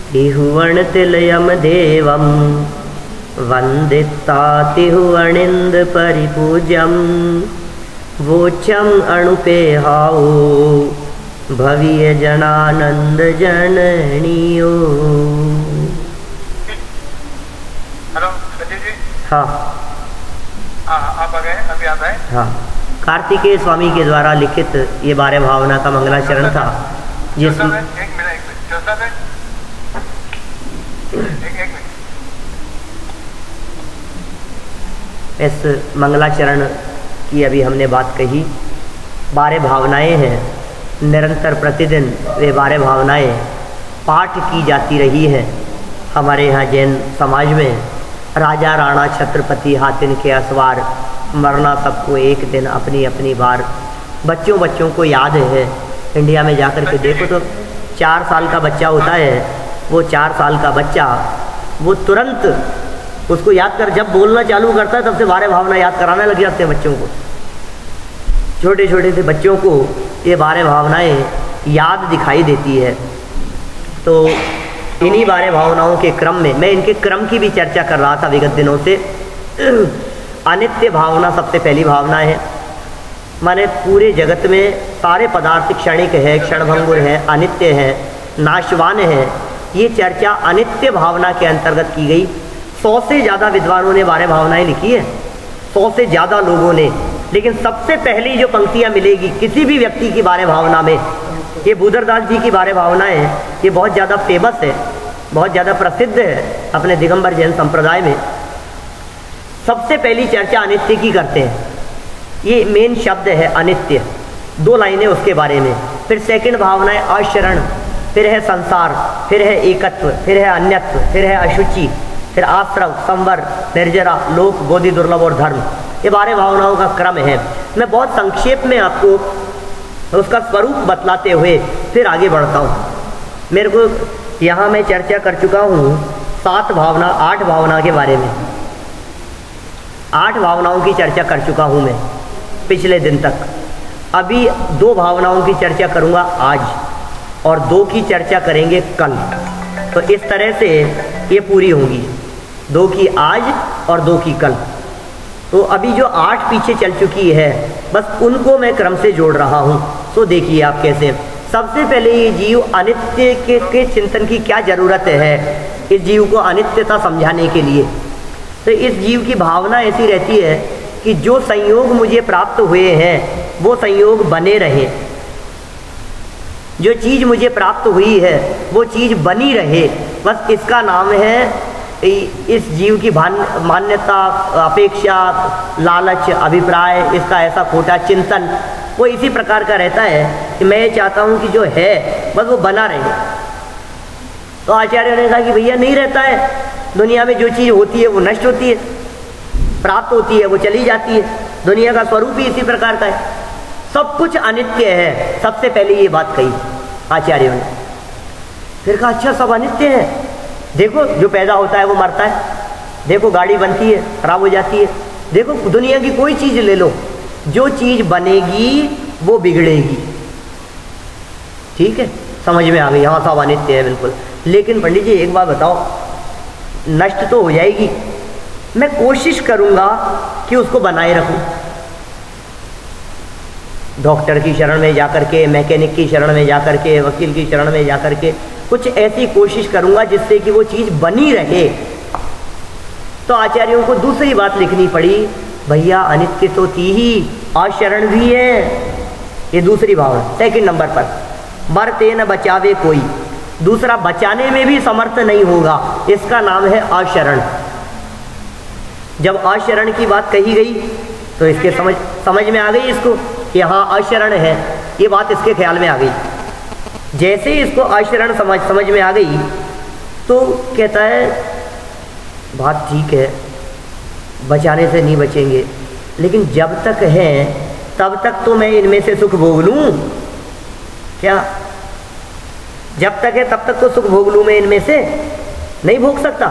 इहुवण तिलयम देवम वंदितातिहुवणिंद परिपूज्यम वोचम अणुपेहाओ भवीय जनानंद जननियो। हेलो सचिन जी। हाँ आप आ गए, अभी आप आए। हाँ, कार्तिकेय स्वामी के द्वारा लिखित ये 12 भावना का मंगलाचरण था जिसमें एक मिनट इस मंगलाचरण की अभी हमने बात कही। 12 भावनाएं हैं, निरंतर प्रतिदिन वे 12 भावनाएं पाठ की जाती रही हैं हमारे यहाँ जैन समाज में। राजा राणा छत्रपति हाथिन के असवार, मरना सबको एक दिन अपनी अपनी बार। बच्चों को याद है, इंडिया में जाकर के देखो तो 4 साल का बच्चा होता है, वो 4 साल का बच्चा वो तुरंत उसको याद कर, जब बोलना चालू करता है तब से 12 भावना याद कराने लग जाते हैं बच्चों को। छोटे छोटे से बच्चों को ये 12 भावनाएं याद दिखाई देती है। तो इन्हीं 12 भावनाओं के क्रम में मैं इनके क्रम की भी चर्चा कर रहा था विगत दिनों से। अनित्य भावना सबसे पहली भावना है। माने पूरे जगत में सारे पदार्थ क्षणिक है, क्षणभंगुर है, अनित्य है, नाशवान है। ये चर्चा अनित्य भावना के अंतर्गत की गई। 100 से ज़्यादा विद्वानों ने 12 भावनाएं लिखी है, 100 से ज़्यादा लोगों ने। लेकिन सबसे पहली जो पंक्तियां मिलेगी किसी भी व्यक्ति की 12 भावना में, ये बुधरदास जी की 12 भावनाएं, ये बहुत ज़्यादा फेमस है, बहुत ज़्यादा प्रसिद्ध है अपने दिगंबर जैन संप्रदाय में। सबसे पहली चर्चा अनित्य की करते हैं। ये मेन शब्द है अनित्य, 2 लाइनें उसके बारे में। फिर सेकंड भावना है अशरण, फिर है संसार, फिर है एकत्व, फिर है अन्यत्व, फिर है अशुचि, फिर आश्रव, संवर, निर्जरा, लोक, बोधि, दुर्लभ और धर्म। ये 12 भावनाओं का क्रम है। मैं बहुत संक्षेप में आपको उसका स्वरूप बतलाते हुए फिर आगे बढ़ता हूँ। मेरे को यहाँ मैं चर्चा कर चुका हूँ 8 भावना के बारे में। 8 भावनाओं की चर्चा कर चुका हूँ मैं पिछले दिन तक। अभी 2 भावनाओं की चर्चा करूँगा आज, और 2 की चर्चा करेंगे कल। तो इस तरह से ये पूरी होंगी, 2 की आज और 2 की कल। तो अभी जो 8 पीछे चल चुकी है, बस उनको मैं क्रम से जोड़ रहा हूँ। तो देखिए आप कैसे। सबसे पहले ये जीव अनित्य के चिंतन की क्या ज़रूरत है, इस जीव को अनित्यता समझाने के लिए। तो इस जीव की भावना ऐसी रहती है कि जो संयोग मुझे प्राप्त हुए हैं वो संयोग बने रहे, जो चीज़ मुझे प्राप्त हुई है वो चीज़ बनी रहे। बस इसका नाम है इस जीव की मान्यता, अपेक्षा, लालच, अभिप्राय, इसका ऐसा खोटा चिंतन वो इसी प्रकार का रहता है कि मैं ये चाहता हूँ कि जो है बस वो बना रहे। तो आचार्यों ने कहा कि भैया नहीं रहता है, दुनिया में जो चीज़ होती है वो नष्ट होती है, प्राप्त होती है वो चली जाती है। दुनिया का स्वरूप ही इसी प्रकार का है, सब कुछ अनित्य है। सबसे पहले ये बात कही आचार्यों ने। फिर कहा अच्छा सब अनित्य है, देखो जो पैदा होता है वो मरता है, देखो गाड़ी बनती है खराब हो जाती है, देखो दुनिया की कोई चीज़ ले लो, जो चीज़ बनेगी वो बिगड़ेगी। ठीक है, समझ में आ गई, हाँ सब अनित्य है बिल्कुल। लेकिन पंडित जी एक बात बताओ, नष्ट तो हो जाएगी, मैं कोशिश करूँगा कि उसको बनाए रखूँ। डॉक्टर की शरण में जाकर के, मैकेनिक की शरण में जाकर के, वकील की शरण में जाकर के कुछ ऐसी कोशिश करूंगा जिससे कि वो चीज़ बनी रहे। तो आचार्यों को दूसरी बात लिखनी पड़ी, भैया अनित्य तो थी ही, अशरण भी है। ये दूसरी भावना सेकंड नंबर पर, मरते न बचावे कोई, दूसरा बचाने में भी समर्थ नहीं होगा, इसका नाम है अशरण। जब अशरण की बात कही गई तो इसके समझ में आ गई इसको कि हाँ अशरण है, ये बात इसके ख्याल में आ गई। जैसे ही इसको अशरण समझ में आ गई तो कहता है बात ठीक है, बचाने से नहीं बचेंगे, लेकिन जब तक है तब तक तो मैं इनमें से सुख भोग लूँ क्या? जब तक है तब तक तो सुख भोग लूँ मैं, इनमें से नहीं भोग सकता?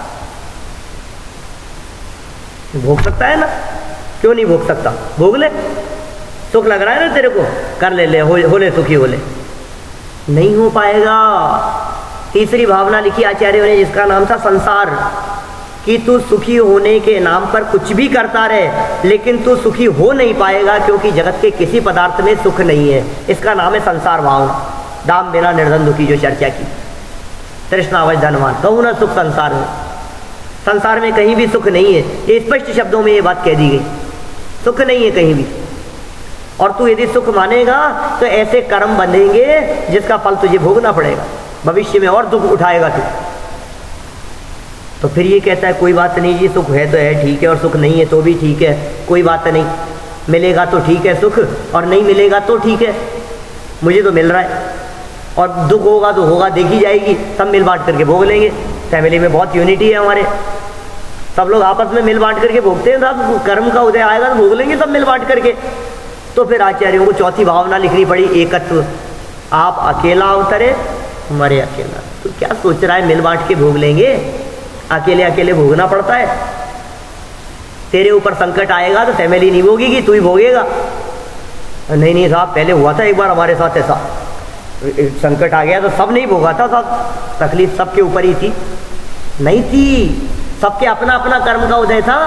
भोग सकता है ना, क्यों नहीं भोग सकता? भोग ले, सुख लग रहा है ना तेरे को, कर ले, हो ले सुखी हो ले। नहीं हो पाएगा, तीसरी भावना लिखी आचार्यों ने जिसका नाम था संसार, कि तू सुखी होने के नाम पर कुछ भी करता रहे लेकिन तू सुखी हो नहीं पाएगा, क्योंकि जगत के किसी पदार्थ में सुख नहीं है। इसका नाम है संसार भावना। दाम बिना निर्धन दुखी जो चर्चा की, तृष्णावश धनवान, कहूँ ना सुख संसार में, संसार में कहीं भी सुख नहीं है। ये स्पष्ट शब्दों में ये बात कह दी गई, सुख नहीं है कहीं भी। और तू यदि सुख मानेगा तो ऐसे कर्म बंधेंगे जिसका फल तुझे भोगना पड़ेगा, भविष्य में और दुख उठाएगा तू। तो फिर ये कहता है कोई बात नहीं जी, सुख है तो है ठीक है, और सुख नहीं है तो भी ठीक है, कोई बात नहीं, मिलेगा तो ठीक है सुख, और नहीं मिलेगा तो ठीक है, मुझे तो मिल रहा है, और दुख होगा तो होगा, देखी जाएगी, सब मिल बांट करके भोग लेंगे। फैमिली में बहुत यूनिटी है हमारे, सब लोग आपस में मिल बांट करके भोगते हैं, सब कर्म का उदय आएगा तो भोग लेंगे सब मिल बांट करके। तो फिर आचार्यों को चौथी भावना लिखनी पड़ी, एकत्व। आप अकेला अवतरे, मरे अकेला। तो क्या सोच रहा है, मिल बांट के भोग लेंगे, अकेले अकेले भोगना पड़ता है। तेरे ऊपर संकट आएगा तो फैमिली नहीं भोगेगी, तू ही भोगेगा। नहीं नहीं साहब, पहले हुआ था एक बार हमारे साथ ऐसा, संकट आ गया तो सब नहीं भोगा था, सब तकलीफ सबके ऊपर ही थी। नहीं थी, सबके अपना अपना कर्म का उदय था।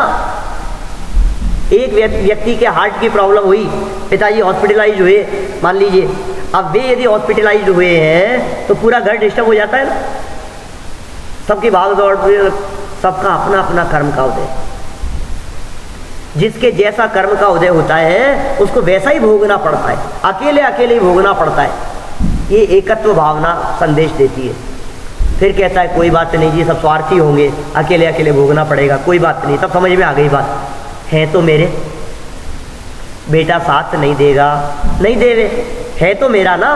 एक व्यक्ति के हार्ट की प्रॉब्लम हुई, पिताजी हॉस्पिटलाइज हुए, मान लीजिए, अब वे यदि हॉस्पिटलाइज हुए हैं तो पूरा घर डिस्टर्ब हो जाता है ना, सबकी भाग दौड़, सबका अपना अपना कर्म का उदय। जिसके जैसा कर्म का उदय होता है उसको वैसा ही भोगना पड़ता है, अकेले अकेले ही भोगना पड़ता है। ये एकत्व भावना संदेश देती है। फिर कहता है कोई बात नहीं जी, सब स्वार्थी होंगे, अकेले अकेले भोगना पड़ेगा, कोई बात नहीं। तब समझ में आ गई बात, है तो मेरे, बेटा साथ नहीं देगा, नहीं देवे, है तो मेरा ना।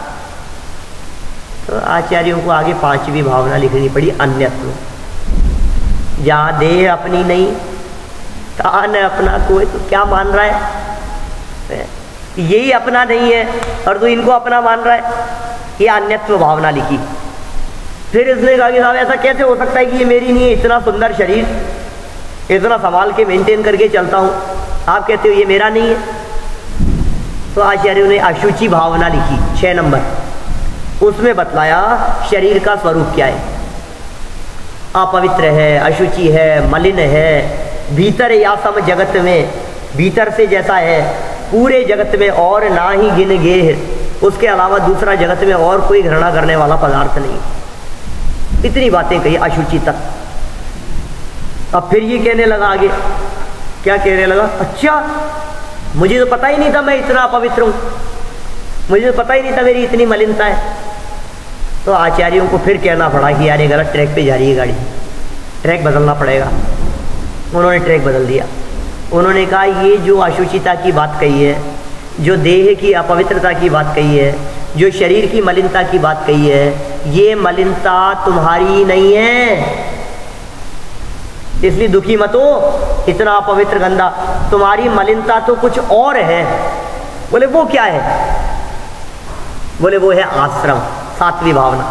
तो आचार्यों को आगे पांचवी भावना लिखनी पड़ी, अन्यत्व। जहाँ देह अपनी नहीं, तान अपना कोई, तो क्या मान रहा है, यही अपना नहीं है और तू इनको अपना मान रहा है, ये अन्यत्व भावना लिखी। फिर इसने कहा कि साहब ऐसा कैसे हो सकता है कि ये मेरी नहीं है, इतना सुंदर शरीर, इतना संभाल के मेंटेन करके चलता हूँ, आप कहते हो ये मेरा नहीं है। तो आचार्यों ने अशुचि भावना लिखी 6 नंबर। उसमें बतलाया शरीर का स्वरूप क्या है, अपवित्र है, अशुचि है, मलिन है, भीतर या सम जगत में, भीतर से जैसा है पूरे जगत में और ना ही गिन गेह, उसके अलावा दूसरा जगत में और कोई घृणा करने वाला पदार्थ नहीं। इतनी बातें कही अशुचि तक। अब फिर ये कहने लगा आगे, क्या कहने लगा, अच्छा मुझे तो पता ही नहीं था मैं इतना अपवित्र हूँ, मुझे तो पता ही नहीं था मेरी इतनी मलिनता है। तो आचार्यों को फिर कहना पड़ा कि यार ये गलत ट्रैक पे जा रही है गाड़ी, ट्रैक बदलना पड़ेगा। उन्होंने ट्रैक बदल दिया। उन्होंने कहा ये जो अशुचिता की बात कही है, जो देह की अपवित्रता की बात कही है, जो शरीर की मलिनता की बात कही है, ये मलिनता तुम्हारी नहीं है, इसलिए दुखी मत हो, इतना अपवित्र गंदा, तुम्हारी मलिनता तो कुछ और है। बोले वो क्या है, बोले वो है आश्रम, 7वीं भावना।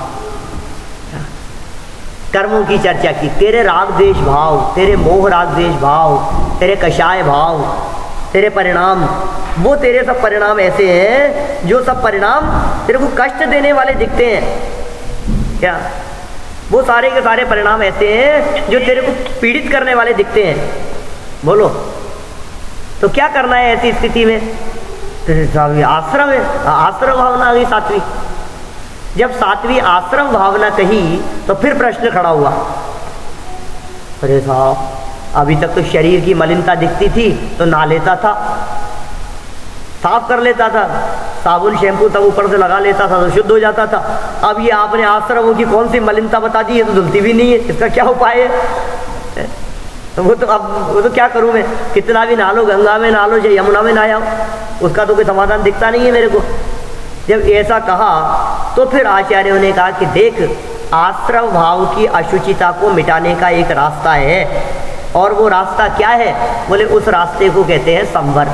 कर्मों की चर्चा की, तेरे राग द्वेष भाव, तेरे मोह राग द्वेष भाव, तेरे कषाय भाव, तेरे परिणाम, वो तेरे सब परिणाम ऐसे हैं जो सब परिणाम तेरे को कष्ट देने वाले दिखते हैं। क्या वो सारे के सारे परिणाम ऐसे हैं जो तेरे को पीड़ित करने वाले दिखते हैं। बोलो तो क्या करना है ऐसी स्थिति में, आश्रम है, आश्रम भावना आ गई 7वीं। जब 7वीं आश्रम भावना कही तो फिर प्रश्न खड़ा हुआ, अरे साहब अभी तक तो शरीर की मलिनता दिखती थी तो नहा लेता था, साफ कर लेता था, साबुन शैम्पू सब ऊपर से लगा लेता था तो शुद्ध हो जाता था। अब ये आपने आश्रमों की कौन सी मलिनता बता दी है, तो धुलती भी नहीं है, इसका क्या उपाय है? तो वो तो क्या करूं मैं, कितना भी नहा लो, गंगा में नहा लो या यमुना में नहाया हो, उसका तो कोई समाधान दिखता नहीं है मेरे को। जब ऐसा कहा तो फिर आचार्यों ने कहा कि देख, आश्रम भाव की अशुचिता को मिटाने का एक रास्ता है, और वो रास्ता क्या है, बोले उस रास्ते को कहते हैं संवर।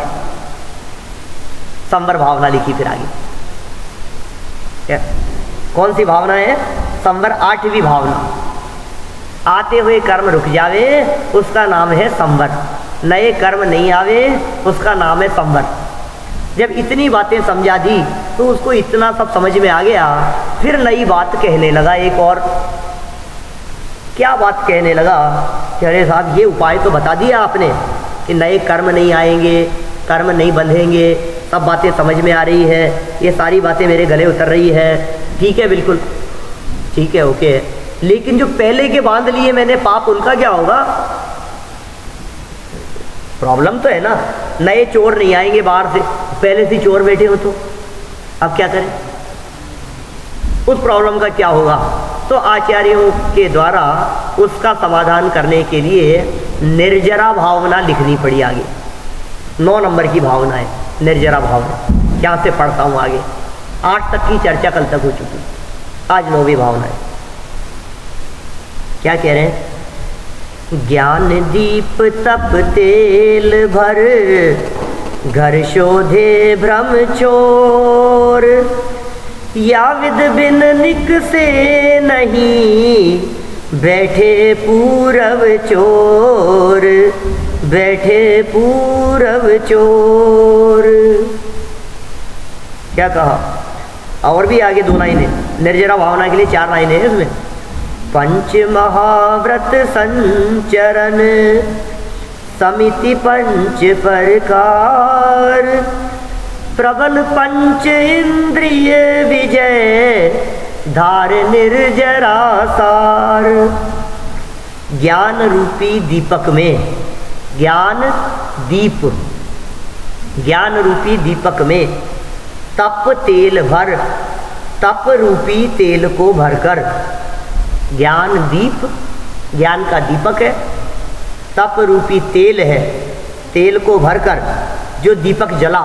संवर भावना लिखी फिर आगे, क्या कौन सी भावना है, संवर 8वीं भावना। आते हुए कर्म रुक जावे उसका नाम है संवर, नए कर्म नहीं आवे उसका नाम है संवर। जब इतनी बातें समझा दी तो उसको इतना सब समझ में आ गया, फिर नई बात कहने लगा। एक और क्या बात कहने लगा कि अरे साहब ये उपाय तो बता दिया आपने कि नए कर्म नहीं आएंगे, कर्म नहीं बंधेंगे, सब बातें समझ में आ रही है, ये सारी बातें मेरे गले उतर रही है, ठीक है, बिल्कुल ठीक है, ओके। लेकिन जो पहले के बांध लिए मैंने पाप, उनका क्या होगा? प्रॉब्लम तो है ना, नए चोर नहीं आएंगे बाहर से, पहले से चोर बैठे हो तो अब क्या करें? उस प्रॉब्लम का क्या होगा? तो आचार्यों के द्वारा उसका समाधान करने के लिए निर्जरा भावना लिखनी पड़ी आगे। 9 नंबर की भावना है निर्जरा भावना। क्या से पढ़ता हूँ आगे, 8 तक की चर्चा कल तक हो चुकी, आज 9वीं भावना है। क्या कह रहे हैं? ज्ञान दीप तप तेल भर, घर शोधे भ्रम चोर, या विद बिन निक से नहीं, बैठे पूरब चोर, बैठे पूरब चोर। क्या कहा? और भी आगे 2 लाइनें निर्जरा भावना के लिए, 4 लाइनें हैं इसमें। पंच महाव्रत संचरण, समिति पंच प्रकार, प्रबल पंच इंद्रिय विजय, धार निर्जरा सार। ज्ञान रूपी दीपक में, ज्ञान दीप, ज्ञान रूपी दीपक में तप तेल भर, तप रूपी तेल को भरकर, ज्ञान दीप, ज्ञान का दीपक है, तप रूपी तेल है, तेल को भरकर जो दीपक जला,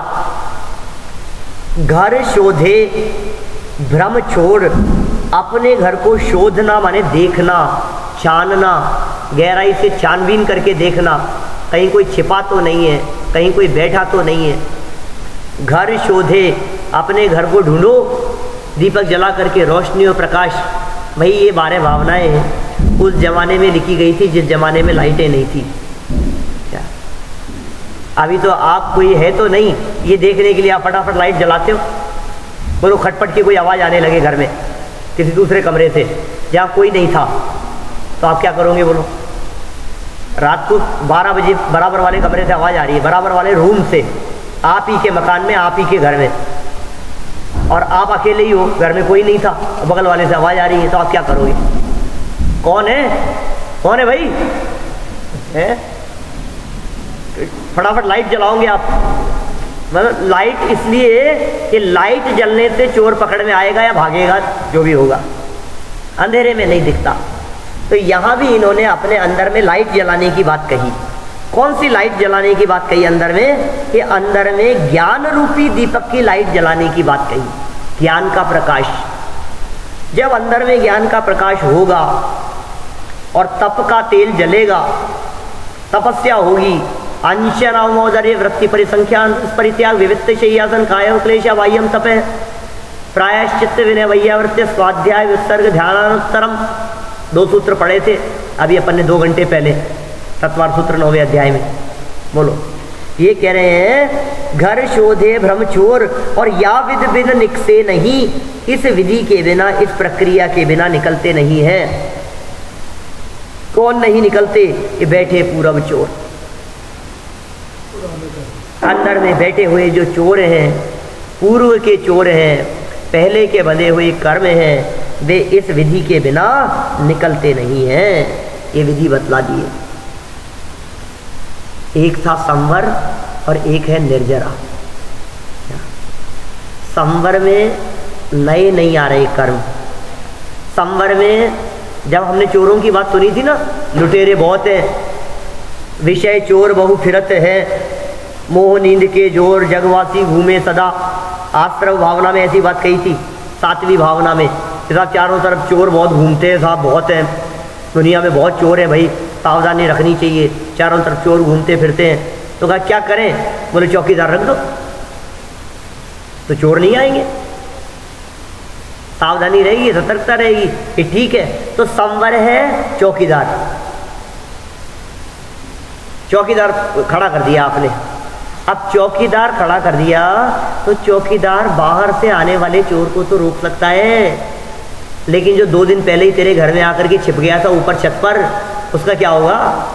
घर शोधे भ्रम छोड़, अपने घर को शोधना माने देखना, छानना, गहराई से छानबीन करके देखना, कहीं कोई छिपा तो नहीं है, कहीं कोई बैठा तो नहीं है। घर शोधे, अपने घर को ढूंढो, दीपक जला करके, रोशनी और प्रकाश। भाई ये 12 भावनाएं हैं, उस जमाने में लिखी गई थी जिस जमाने में लाइटें नहीं थी। क्या अभी तो आप कोई है तो नहीं, ये देखने के लिए आप फटाफट लाइट जलाते हो? बोलो खटपट की कोई आवाज़ आने लगे घर में किसी दूसरे कमरे से जहाँ कोई नहीं था, तो आप क्या करोगे? बोलो रात को 12 बजे बराबर वाले कमरे से आवाज़ आ रही है, बराबर वाले रूम से, आप ही के मकान में, आप ही के घर में, और आप अकेले ही हो, घर में कोई नहीं था, बगल वाले से आवाज़ आ रही है, तो आप क्या करोगे? कौन है, कौन है भाई? है? फटाफट लाइट जलाओगे आप। मतलब लाइट इसलिए कि लाइट जलने से चोर पकड़ में आएगा या भागेगा, जो भी होगा, अंधेरे में नहीं दिखता। तो यहाँ भी इन्होंने अपने अंदर में लाइट जलाने की बात कही। कौन सी लाइट जलाने की बात कही अंदर में? कि अंदर में ज्ञान रूपी दीपक की लाइट जलाने की बात कही, ज्ञान का प्रकाश। जब अंदर में ज्ञान का प्रकाश होगा और तप का तेल जलेगा, तपस्या होगी, अंशनामोदर्य वृत्ति परिसंख्यान परित्याग विवित्त शय्यासन कायम क्लेश बाह्यम तपे प्रायश्चित्त विनय वैयावृत्य स्वाध्याय विसर्ग ध्यानानुत्तरम। 2 सूत्र पढ़े थे अभी अपन ने 2 घंटे पहले, तत्वार सूत्र 9वें अध्याय में। बोलो, ये कह रहे हैं घर शोधे भ्रम चोर, और या विद बिन निकसे नहीं, इस विधि के बिना, इस प्रक्रिया के बिना निकलते नहीं हैं। कौन नहीं निकलते? ये बैठे पूरब चोर। अंदर में बैठे हुए जो चोर हैं, पूर्व के चोर हैं, पहले के बंधे हुए कर्म हैं, वे इस विधि के बिना निकलते नहीं हैं। ये विधि बतला दिए। एक था संवर और एक है निर्जरा। संवर में नए नहीं आ रहे कर्म। संवर में जब हमने चोरों की बात सुनी थी ना, लुटेरे बहुत हैं, विषय चोर बहु फिरत है, मोह नींद के जोर जगवासी घूमे सदा। आश्रव भावना में ऐसी बात कही थी। 7वीं भावना में साहब चारों तरफ चोर बहुत घूमते हैं, साहब बहुत हैं, दुनिया में बहुत चोर हैं भाई, सावधानी रखनी चाहिए, चारों तरफ चोर घूमते फिरते हैं। तो कहा क्या करें? बोले चौकीदार रख दो तो चोर नहीं आएंगे, सावधानी रहेगी, सतर्कता रहेगी। कि ठीक है, तो संवर है चौकीदार, चौकीदार खड़ा कर दिया आपने। अब चौकीदार खड़ा कर दिया तो चौकीदार बाहर से आने वाले चोर को तो रोक सकता है, लेकिन जो 2 दिन पहले ही तेरे घर में आकर के छिप गया था ऊपर छत पर, उसका क्या होगा?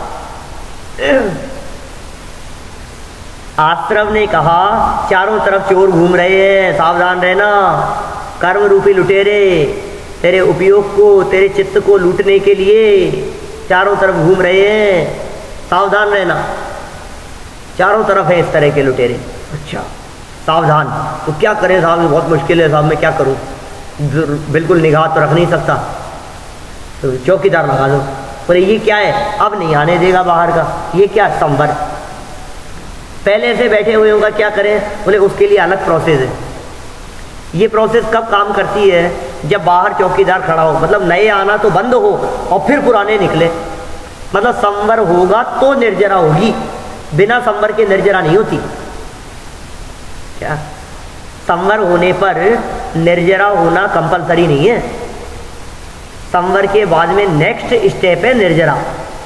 आश्रम ने कहा चारों तरफ चोर घूम रहे हैं, सावधान रहना। कर्म रूपी लुटेरे तेरे उपयोग को, तेरे चित्त को लूटने के लिए चारों तरफ घूम रहे हैं, सावधान रहना। चारों तरफ है इस तरह के लुटेरे। अच्छा सावधान, तो क्या करें साहब, बहुत मुश्किल है साहब, मैं क्या करूं, बिल्कुल निगाह तो रख नहीं सकता, तो चौकीदार लगा दो। बोले ये क्या है? अब नहीं आने देगा बाहर का। ये क्या? संवर। पहले से बैठे हुए होगा, क्या करें? बोले उसके लिए अलग प्रोसेस है। ये प्रोसेस कब काम करती है? जब बाहर चौकीदार खड़ा हो, मतलब नए आना तो बंद हो और फिर पुराने निकले, मतलब संवर होगा तो निर्जरा होगी, बिना संवर के निर्जरा नहीं होती। क्या? संवर होने पर निर्जरा होना कंपलसरी नहीं है। संवर के बाद में नेक्स्ट स्टेप है निर्जरा,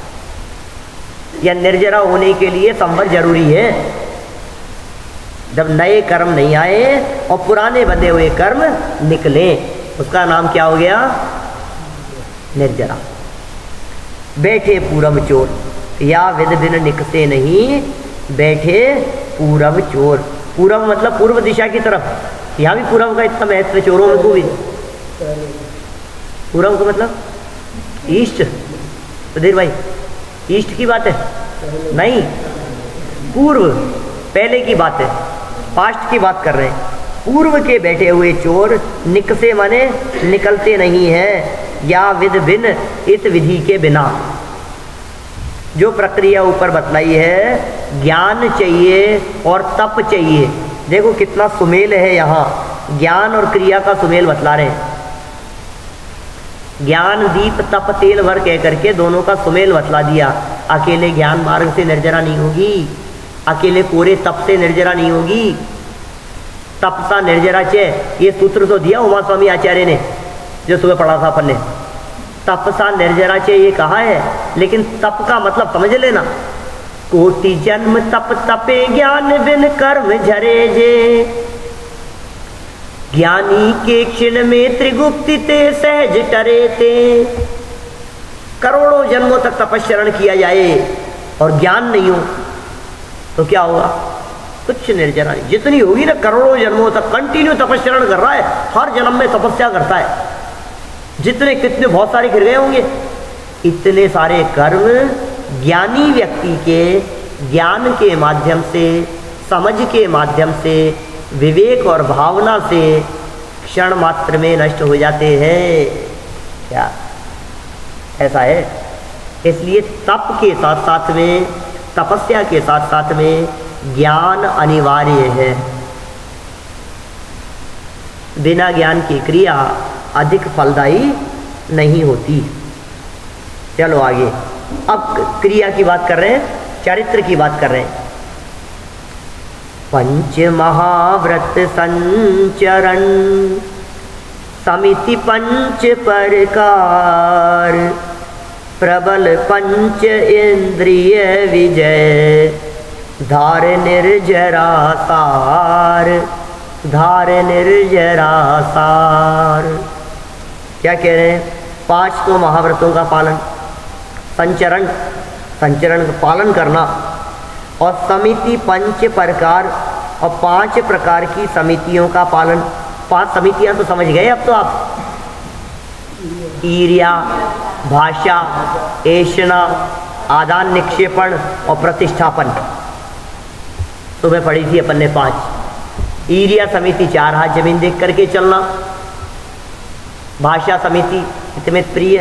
या निर्जरा होने के लिए संवर जरूरी है। जब नए कर्म नहीं आए और पुराने बंधे हुए कर्म निकले, उसका नाम क्या हो गया? निर्जरा। बैठे पूरब चोर, या विद बिन निकते नहीं बैठे पूरब चोर। पूरब मतलब पूर्व दिशा की तरफ। यहाँ भी पूरब का इतना महत्व चोरों में को भी। पूरब का मतलब ईस्ट। सुधीर भाई, ईस्ट की बात है? नहीं, पूर्व, पहले की बात है, पास्ट की बात कर रहे हैं। पूर्व के बैठे हुए चोर निकसे माने निकलते नहीं हैं, या विद भिन इत विधि के बिना। जो प्रक्रिया ऊपर बतलाई है, ज्ञान चाहिए और तप चाहिए। देखो कितना सुमेल है यहाँ, ज्ञान और क्रिया का सुमेल बतला रहे हैं। ज्ञान दीप तप तेल भर कह करके दोनों का सुमेल बतला दिया। अकेले ज्ञान मार्ग से निर्जरा नहीं होगी, अकेले कोरे तप से निर्जरा नहीं होगी। तप सा निर्जरा चे, ये सूत्र तो दिया उमा स्वामी आचार्य ने, जो सुबह पढ़ा था अपन ने। तप सा निर्जरा चे ये कहा है, लेकिन तप का मतलब समझ लेना। कोटि जन्म तप तपे ज्ञान बिन कर्म झरे जे, ज्ञानी के क्षण में त्रिगुप्ति ते सहज टरे ते। करोड़ों जन्मों तक तपस्या किया जाए और ज्ञान नहीं हो तो क्या होगा? कुछ निर्जरा नहीं। जितनी होगी ना, करोड़ों जन्मों तक कंटिन्यू तपस्या कर रहा है, हर जन्म में तपस्या करता है, जितने कितने बहुत सारे गिर गए होंगे। इतने सारे कर्म ज्ञानी व्यक्ति के ज्ञान के माध्यम से, समझ के माध्यम से, विवेक और भावना से क्षण मात्र में नष्ट हो जाते हैं। क्या ऐसा है? इसलिए तप के साथ साथ में, तपस्या के साथ साथ में ज्ञान अनिवार्य है। बिना ज्ञान की क्रिया अधिक फलदायी नहीं होती। चलो आगे, अब क्रिया की बात कर रहे हैं, चरित्र की बात कर रहे हैं। पंच महाव्रत संचरण समिति पंच प्रकार, प्रबल पंच इंद्रिय विजय, धार निर्जरा सार, धार निर्जरा सार। क्या कह रहे हैं? 5 तो महाव्रतों का पालन, संचरण, संचरण का पालन करना, और समिति पंच प्रकार, और 5 प्रकार की समितियों का पालन। 5 समितियां तो समझ गए अब तो आप। ईर्या, भाषा, ऐषणा, आदान निक्षेपण और प्रतिष्ठापन। सुबह पढ़ी थी अपन ने 5। ईर्या समिति 4 हाथ जमीन देख करके चलना। भाषा समिति हितमित प्रिय।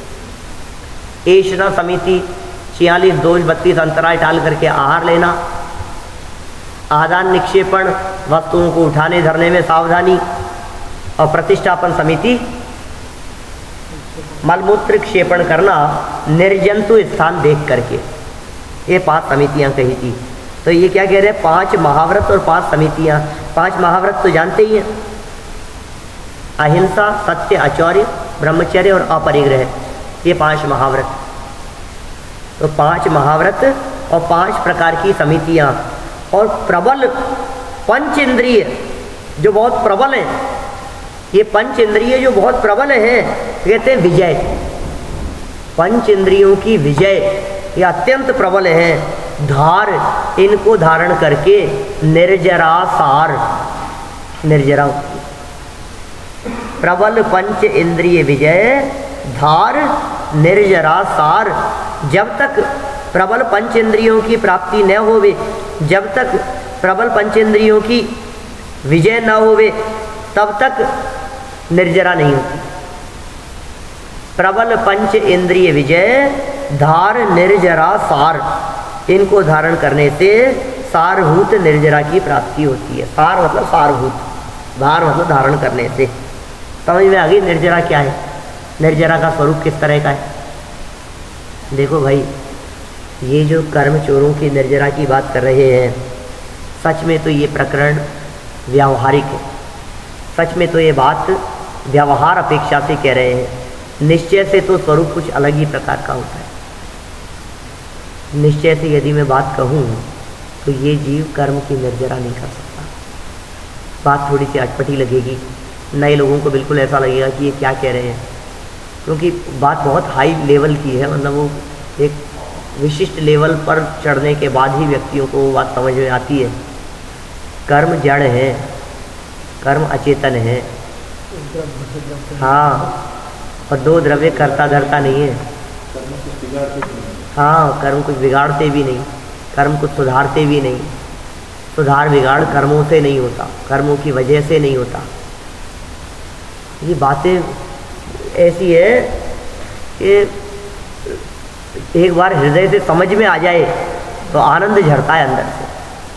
ऐषणा समिति 46 दोष 32 अंतराय टाल करके आहार लेना। आदान निक्षेपण वस्तुओं को उठाने धरने में सावधानी। और प्रतिष्ठापन समिति मलमूत्र क्षेपण करना निर्जंतु स्थान देख करके। ये 5 समितियां कही थी। तो ये क्या कह रहे हैं? 5 महाव्रत और 5 समितियां। 5 महाव्रत तो जानते ही हैं, अहिंसा, सत्य, आचौर्य, ब्रह्मचर्य और अपरिग्रह। ये 5 महाव्रत। तो 5 महाव्रत और 5 प्रकार की समितियां। और प्रबल पंच इंद्रिय जो बहुत प्रबल हैं, ये पंच इंद्रिय जो बहुत प्रबल हैं, कहते हैं विजय। पंच इंद्रियों की विजय ये अत्यंत प्रबल है। धार, इनको धारण करके निर्जरा सार, निर्जरा प्रबल पंच इंद्रिय विजय धार निर्जरा सार। जब तक प्रबल पंच इंद्रियों की प्राप्ति न होवे, जब तक प्रबल पंच इंद्रियों की विजय न होवे, तब तक निर्जरा नहीं होती। प्रबल पंच इंद्रिय विजय धार निर्जरा सार, इनको धारण करने से सारभूत निर्जरा की प्राप्ति होती है। सार मतलब सारभूत, धार मतलब धारण करने से। समझ में आ गई निर्जरा क्या है, निर्जरा का स्वरूप किस तरह का है। देखो भाई, ये जो कर्म चोरों की निर्जरा की बात कर रहे हैं, सच में तो ये प्रकरण व्यावहारिक है। सच में तो ये बात व्यवहार अपेक्षा से कह रहे हैं। निश्चय से तो स्वरूप कुछ अलग ही प्रकार का होता है। निश्चय से यदि मैं बात कहूँ तो ये जीव कर्म की निर्जरा नहीं कर सकता। बात थोड़ी सी अटपटी लगेगी, नए लोगों को बिल्कुल ऐसा लगेगा कि ये क्या कह रहे हैं, क्योंकि बात बहुत हाई लेवल की है। मतलब वो एक विशिष्ट लेवल पर चढ़ने के बाद ही व्यक्तियों को वो बात समझ में आती है। कर्म जड़ है, कर्म अचेतन है। हाँ, और दो द्रव्य करता धरता नहीं है। हाँ, कर्म कुछ बिगाड़ते भी नहीं, कर्म कुछ सुधारते भी नहीं। सुधार बिगाड़ कर्मों से नहीं होता, कर्मों की वजह से नहीं होता। ये बातें ऐसी है कि एक बार हृदय से समझ में आ जाए तो आनंद झरता है अंदर से।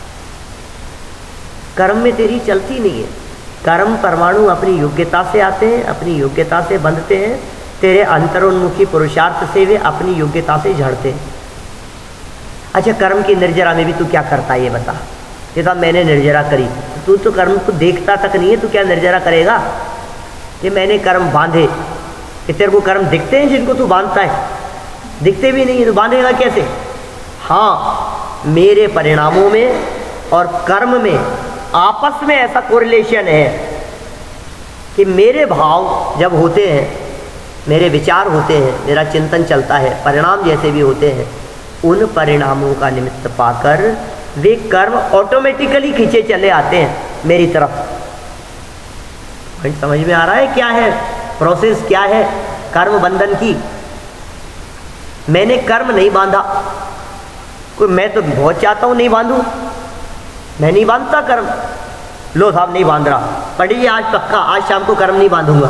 कर्म में तेरी चलती नहीं है। कर्म परमाणु अपनी योग्यता से आते हैं, अपनी योग्यता से बंधते हैं। तेरे अंतरोन्मुखी पुरुषार्थ से वे अपनी योग्यता से झड़ते हैं। अच्छा, कर्म की निर्जरा में भी तू क्या करता है ये बता। ये तो मैंने निर्जरा करी, तू तो कर्म को देखता तक नहीं है, तू क्या निर्जरा करेगा। कि मैंने कर्म बांधे, कि तेरे को कर्म दिखते हैं जिनको तू बांधता है, दिखते भी नहीं है तो बांधेगा कैसे। हाँ, मेरे परिणामों में और कर्म में आपस में ऐसा कोरिलेशन है कि मेरे भाव जब होते हैं, मेरे विचार होते हैं, मेरा चिंतन चलता है, परिणाम जैसे भी होते हैं, उन परिणामों का निमित्त पाकर वे कर्म ऑटोमेटिकली खींचे चले आते हैं मेरी तरफ। समझ में आ रहा है क्या है प्रोसेस, क्या है कर्म बंधन की। मैंने कर्म नहीं बांधा, कोई मैं तो बहुत चाहता हूँ नहीं बांधूं, मैं नहीं बांधता कर्म। लो साहब नहीं बांध रहा, पंडित जी आज पक्का, आज शाम को कर्म नहीं बांधूंगा।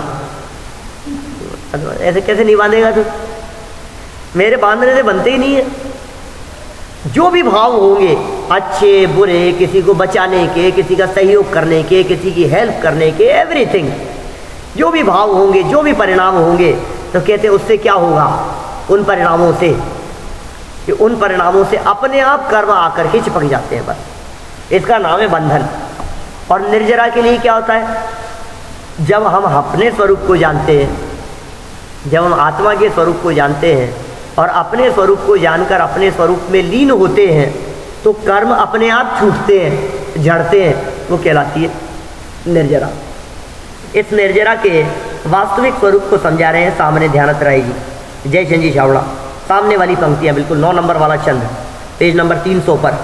ऐसे कैसे नहीं बांधेगा तू, मेरे बांधने से बनते ही नहीं है। जो भी भाव होंगे, अच्छे बुरे, किसी को बचाने के, किसी का सहयोग करने के, किसी की हेल्प करने के, एवरीथिंग, जो भी भाव होंगे, जो भी परिणाम होंगे, तो कहते हैं उससे क्या होगा, उन परिणामों से, कि उन परिणामों से अपने आप कर्म आकर के चिपक जाते हैं। बस इसका नाम है बंधन। और निर्जरा के लिए क्या होता है, जब हम अपने स्वरूप को जानते हैं, जब हम आत्मा के स्वरूप को जानते हैं और अपने स्वरूप को जानकर अपने स्वरूप में लीन होते हैं, तो कर्म अपने आप छूटते हैं, झड़ते हैं, वो कहलाती है निर्जरा। इस निर्जरा के वास्तविक स्वरूप को समझा रहे हैं, सामने ध्यानत रहेगी जयचंद जी छावड़ा। सामने वाली पंक्तियाँ बिल्कुल 9 नंबर वाला चंद, पेज नंबर 300 पर।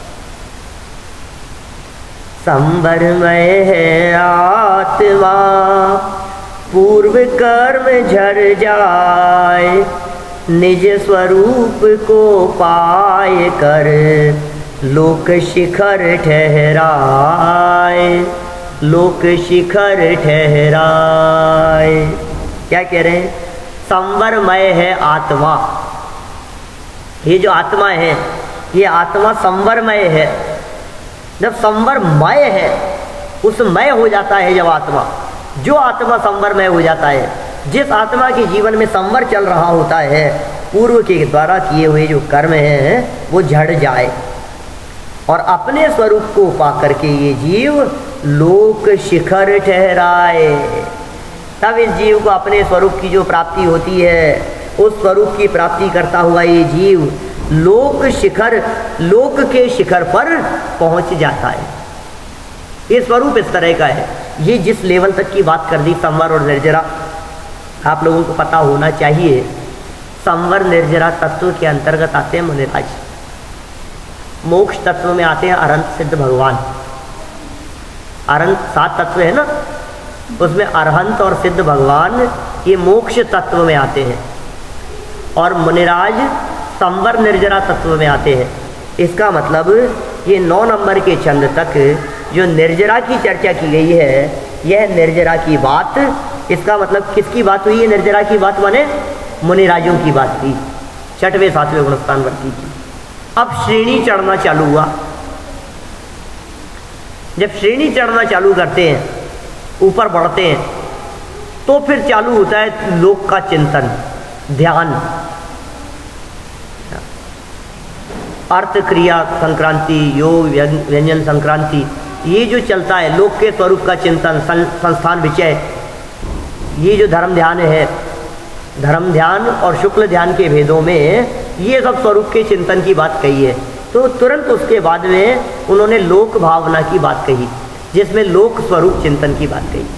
संवरमय है आत्मा, पूर्व कर्म झड़ जाए, निज स्वरूप को पाए कर लोक शिखर ठहराए, लोक शिखर ठहराए। क्या कह रहे हैं, संवरमय है आत्मा। ये जो आत्मा है, ये आत्मा संवरमय है। जब संवरमय है, उसमय हो जाता है जब आत्मा, जो आत्मा संवरमय हो जाता है, जिस आत्मा के जीवन में संवर चल रहा होता है, पूर्व के द्वारा किए हुए जो कर्म हैं वो झड़ जाए और अपने स्वरूप को पा करके ये जीव लोक शिखर ठहराए। तब इस जीव को अपने स्वरूप की जो प्राप्ति होती है, उस स्वरूप की प्राप्ति करता हुआ ये जीव लोक के शिखर पर पहुंच जाता है। ये स्वरूप इस तरह का है। ये जिस लेवल तक की बात कर दी संवर और निर्जरा, आप लोगों को पता होना चाहिए संवर निर्जरा तत्व के अंतर्गत आते हैं मुनिराज। मोक्ष तत्व में आते हैं अरहंत सिद्ध भगवान। अरहंत 7 तत्व है ना, उसमें अरहंत और सिद्ध भगवान ये मोक्ष तत्व में आते हैं, और मुनिराज संवर निर्जरा तत्व में आते हैं। इसका मतलब ये 9 नंबर के छंद तक जो निर्जरा की चर्चा की गई है, यह निर्जरा की बात, इसका मतलब किसकी बात हुई है? निर्जरा की बात माने मुनिराजों की बात हुई, 6वें 7वें गुणस्थान वर्ती की। अब श्रेणी चढ़ना चालू हुआ। जब श्रेणी चढ़ना चालू करते हैं, ऊपर बढ़ते हैं, तो फिर चालू होता है लोक का चिंतन, ध्यान, अर्थ क्रिया संक्रांति, योग व्यंजन संक्रांति, ये जो चलता है लोक के स्वरूप का चिंतन, संस्थान विषय, ये जो धर्म ध्यान है, धर्म ध्यान और शुक्ल ध्यान के भेदों में ये सब स्वरूप के चिंतन की बात कही है। तो तुरंत उसके बाद में उन्होंने लोक भावना की बात कही, जिसमें लोक स्वरूप चिंतन की बात कही,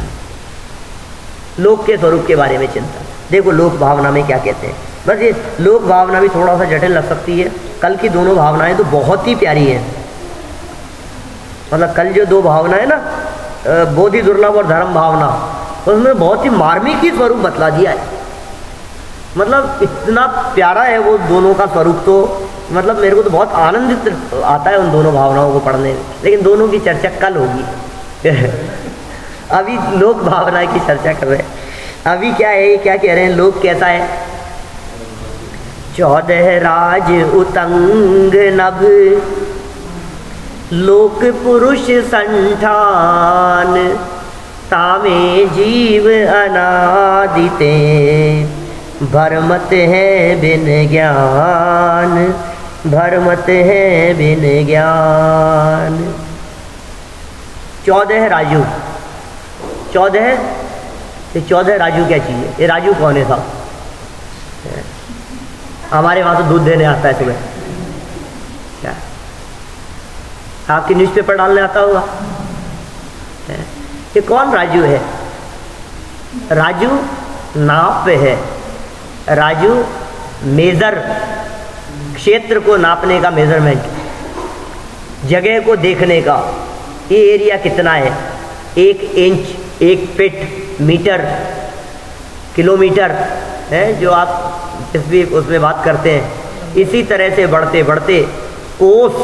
लोक के स्वरूप के बारे में चिंतन। देखो लोक भावना में क्या कहते हैं। बस ये लोक भावना भी थोड़ा सा जटिल लग सकती है। कल की दोनों भावनाएं तो बहुत ही प्यारी हैं। मतलब कल जो 2 भावना है ना, बोधि दुर्लभ और धर्म भावना, उसमें बहुत ही मार्मिक ही स्वरूप बतला दिया है। मतलब इतना प्यारा है वो दोनों का स्वरूप, तो मतलब मेरे को तो बहुत आनंदित आता है उन दोनों भावनाओं को पढ़ने में। लेकिन दोनों की चर्चा कल होगी। अभी लोक भावना की चर्चा कर रहे हैं। अभी क्या है, क्या कह रहे हैं, लोक कैसा है? 14 राज उतंग नभ, लोक पुरुष संठान, तामे जीव अनादिते, भरमत है बिन ज्ञान, भरमत है बिन ज्ञान। 14 राजू, 14 राजू क्या चीज़ है? ये राजू कौन है साहब? हमारे वहाँ तो दूध देने आता है सुबह, क्या आपके न्यूज़पेपर डालने आता होगा? ये कौन राजू है? राजू नाप है, राजू मेजर, क्षेत्र को नापने का मेजरमेंट, जगह को देखने का, ये एरिया कितना है, 1 इंच, 1 फीट, मीटर, किलोमीटर है जो आप जिस भी उसमें बात करते हैं। इसी तरह से बढ़ते बढ़ते कोस,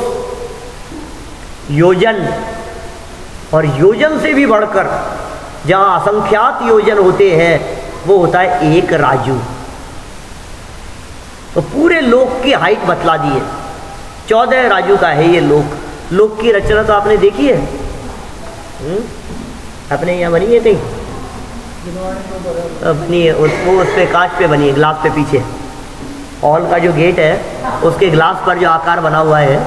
योजन, और योजन से भी बढ़कर जहाँ असंख्यात योजन होते हैं वो होता है 1 राजू। तो पूरे लोक की हाइट बतला दी है। 14 राजू का है ये लोक। लोक की रचना तो आपने देखी है? अपने यहाँ बनी है कहीं? बनी है, वो उस पे कांच पे बनी है, ग्लास पे पीछे। हॉल का जो गेट है उसके ग्लास पर जो आकार बना हुआ है,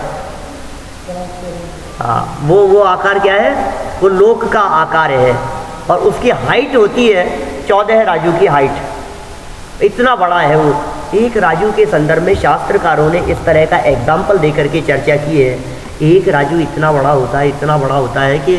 हाँ, वो आकार क्या है? वो लोक का आकार है, और उसकी हाइट होती है 14 राजू की हाइट। इतना बड़ा है वो। 1 राजू के संदर्भ में शास्त्रकारों ने इस तरह का एग्जाम्पल दे करके चर्चा की है। 1 राजू इतना बड़ा होता है, इतना बड़ा होता है कि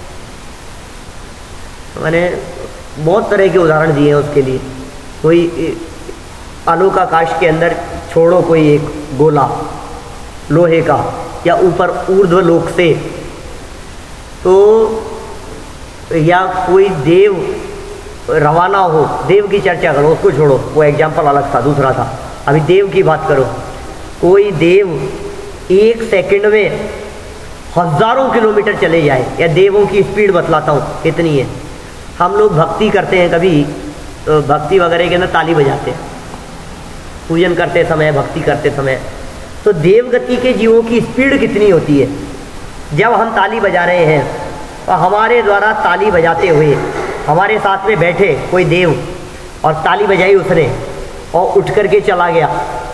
मैंने बहुत तरह के उदाहरण दिए हैं उसके लिए। कोई आलोकाकाश के अंदर छोड़ो कोई एक गोला लोहे का, या ऊपर ऊर्ध्व लोक से, तो या कोई देव रवाना हो, देव की चर्चा करो, उसको छोड़ो, वो एग्जाम्पल अलग था, दूसरा था। अभी देव की बात करो। कोई देव 1 सेकंड में हजारों किलोमीटर चले जाए, या देवों की स्पीड बतलाता हूँ कितनी है। हम लोग भक्ति करते हैं कभी, तो भक्ति वगैरह के अंदर ताली बजाते हैं पूजन करते समय, भक्ति करते समय। तो देवगति के जीवों की स्पीड कितनी होती है? जब हम ताली बजा रहे हैं तो हमारे द्वारा ताली बजाते हुए हमारे साथ में बैठे कोई देव, और ताली बजाई उसने और उठ करके चला गया,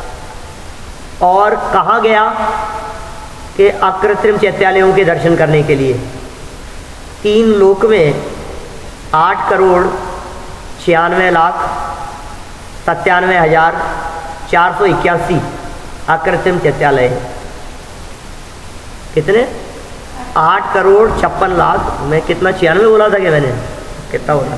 और कहाँ गया कि अकृत्रिम चैत्यालयों के दर्शन करने के लिए। 3 लोक में 8,96,97,481 अकृत्रिम चैत्यालय है। कितने? 8,56,00,000 में कितना 96 बोला था कि मैंने कितना बोला?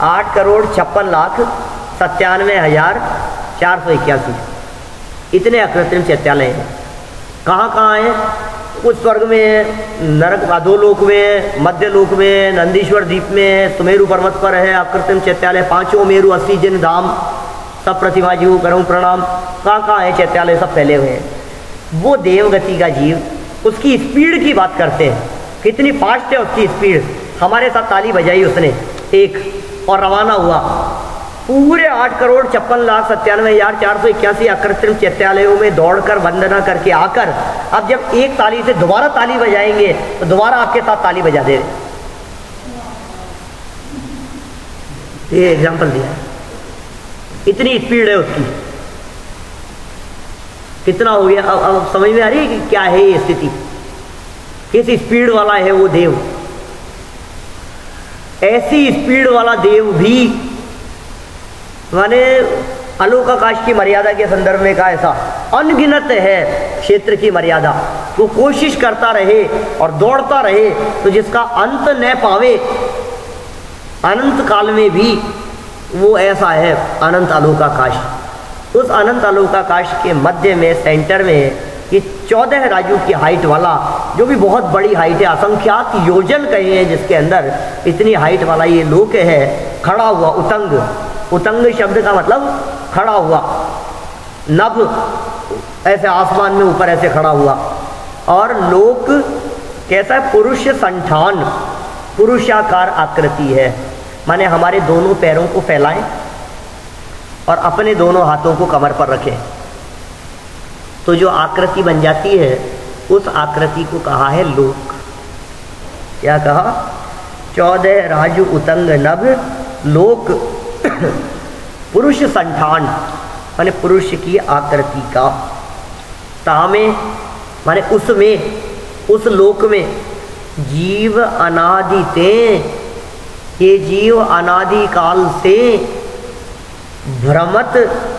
8,56,97,481 इतने अकृत्रिम चैत्यालय हैं। कहाँ कहाँ हैं? कुछ स्वर्ग में है, नरक अधोलोक में है, मध्य लोक में है, नंदीश्वर द्वीप में है, सुमेरु पर्वत पर है अकृत्रिम चैत्यालय, 5 मेरु 80 जिन धाम, सब प्रतिभा जीव करूँ प्रणाम। कहाँ है चैत्यालय? सब फैले हुए हैं। वो देवगति का जीव, उसकी स्पीड की बात करते हैं, कितनी फास्ट है उसकी स्पीड। हमारे साथ ताली बजाई उसने एक और रवाना हुआ। पूरे 8,56,97,481 अकृत्रिम चैत्यालयों में दौड़कर वंदना करके आकर अब जब एक ताली से दोबारा ताली बजाएंगे तो दोबारा आपके साथ ताली बजा दे। ये एग्जाम्पल दिया है, इतनी स्पीड है उसकी। कितना हो गया? अब समझ में आ रही है कि क्या है ये स्थिति, किस स्पीड वाला है वो देव। ऐसी स्पीड वाला देव भी माने अलोकाकाश की मर्यादा के संदर्भ में कहा, ऐसा अनगिनत है क्षेत्र की मर्यादा। वो कोशिश करता रहे और दौड़ता रहे तो जिसका अंत न पावे, अनंत काल में भी वो ऐसा है अनंत अलोकाकाश। उस अनंत अलोकाकाश के मध्य में सेंटर में ये 14 राजू की हाइट वाला, जो भी बहुत बड़ी हाइट है, असंख्यात योजन कहे हैं जिसके अंदर, इतनी हाइट वाला ये लोक है खड़ा हुआ। उतंग, उतंग शब्द का मतलब खड़ा हुआ। नभ ऐसे आसमान में ऊपर ऐसे खड़ा हुआ। और लोक कैसा है? पुरुष संठान, पुरुषाकार आकृति है। माने हमारे दोनों पैरों को फैलाएं और अपने दोनों हाथों को कमर पर रखें तो जो आकृति बन जाती है उस आकृति को कहा है लोक। क्या कहा? 14 राजू उतंग नभ लोक पुरुष संठान माने पुरुष की आकृति का। तामे माने उसमें, उस लोक में जीव अनादि ते, ये जीव अनादि काल से भ्रमत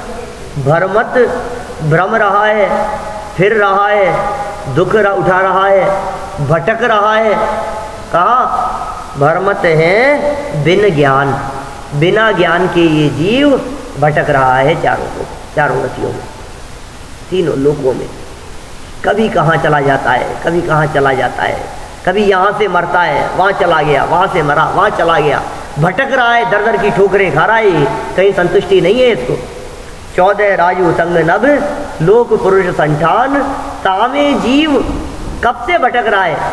भ्रम रहा है, फिर रहा है, दुख उठा रहा है, भटक रहा है। कहा? भ्रमत है बिन ज्ञान, बिना ज्ञान के ये जीव भटक रहा है चारों गतियों में, तीनों लोकों में। कभी कहाँ चला जाता है, कभी कहाँ चला जाता है, कभी यहाँ से मरता है, वहाँ चला गया, वहाँ से मरा, वहाँ चला गया, भटक रहा है, दर दर की ठोकरें खा रहा है, कहीं संतुष्टि नहीं है इसको। 14 राजू तंग नभ लोक पुरुष संठान तामे जीव, कब से भटक रहा है?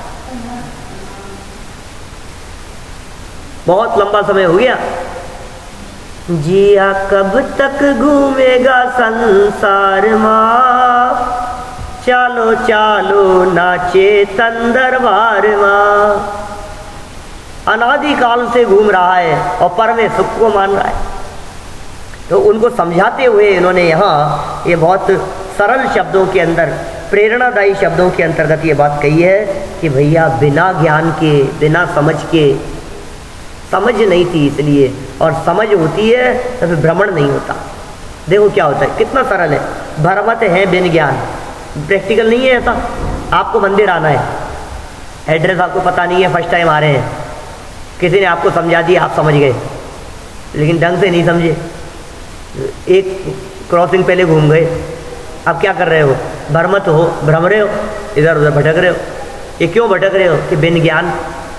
बहुत लंबा समय हो गया। जिया कब तक घूमेगा संसार माँ, चालो चालो नाचे तन दरबार माँ। अनादिकाल से घूम रहा है और पर में सुख को मान रहा है। तो उनको समझाते हुए इन्होंने यहाँ ये बहुत सरल शब्दों के अंदर, प्रेरणादायी शब्दों के अंतर्गत ये बात कही है कि भैया बिना ज्ञान के, बिना समझ के, समझ नहीं थी इसलिए, और समझ होती है तो फिर भ्रमण नहीं होता। देखो क्या होता है, कितना सरल है। भ्रमत है बिन ज्ञान, प्रैक्टिकल नहीं है ऐसा। आपको मंदिर आना है, एड्रेस आपको पता नहीं है, फर्स्ट टाइम आ रहे हैं, किसी ने आपको समझा दिया, आप समझ गए, लेकिन ढंग से नहीं समझे, एक क्रॉसिंग पहले घूम गए। अब क्या कर रहे हो? भ्रमत हो, भ्रम रहे हो, इधर उधर भटक रहे हो। ये क्यों भटक रहे हो? कि बिन ज्ञान।